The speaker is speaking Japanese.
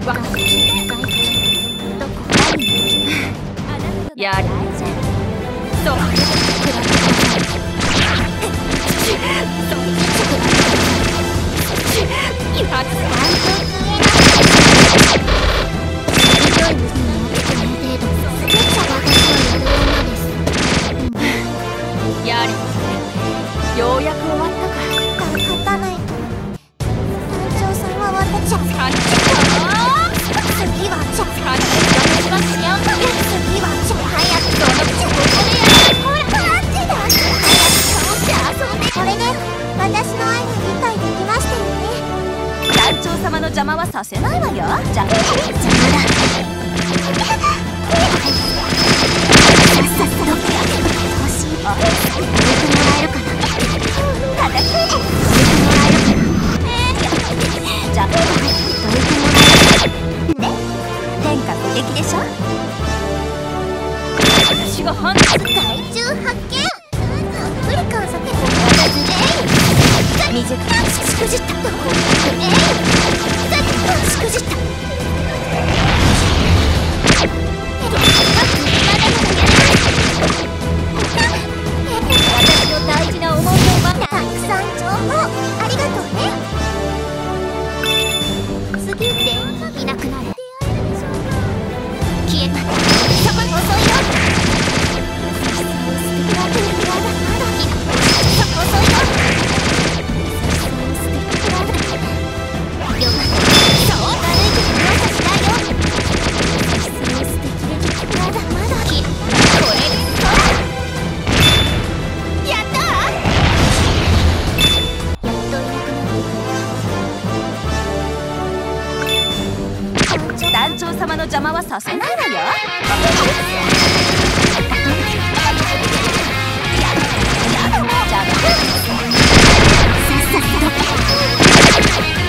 わかる。やれ。そう。やれ。ようやく終わったか。 勝たないと。団長さんは私次はじゃあ次はじゃあ早くその口をここでやる。ほらマジだ。早く倒して遊んで。これで私の愛が理解できましたよね。 団長様の邪魔はさせないわよ。じゃあ邪魔だ。さっさと欲しい。どいてもらえるかな。叩け。どいてもらえるかな。じゃあどいてもらえるね。天下無敵でしょ。私が判断。 害虫発見。プリカンさても未熟なしくじった。しくじった。私の大事な思い出はたくさん情報ありがとうね。次全員いなくなれ。消えた。そこ遅いよ。 団長様の邪魔はさせないわよ。さっさと